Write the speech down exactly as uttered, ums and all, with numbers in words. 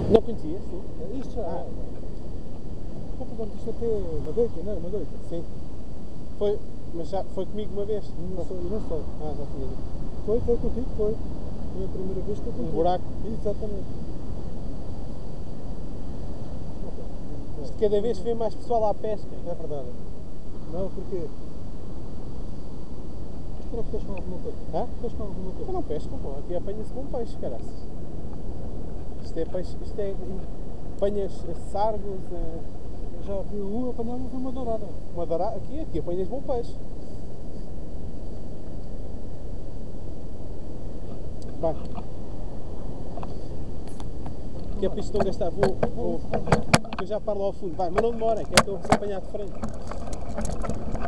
Não conhecias, sim? Isto já Ah. é. Portanto, isto até uma doita, não é? Uma doita. Sim. Foi, mas já foi comigo uma vez? Não sei, não sei. Ah, já tinha dito. Foi, foi contigo, foi. Foi a primeira vez que eu contigo. Um buraco? Exatamente. Isto cada vez vê mais pessoal à pesca. É verdade. Não, porque... Será que estás com alguma coisa? Hã? Estás com alguma coisa? Eu não pesco, pô. Aqui apanha-se bom peixe, caraças. Isto é peixe, isto é... Apanhas sargos, é... Eu já vi um, apanhava uma dourada. uma dourada. Aqui, aqui apanhas bom peixe. Vai. Que é para isto não gastar. Vou, vou, eu já paro lá ao fundo. Vai, mas não demorem, que é para eu vos apanhar de frente.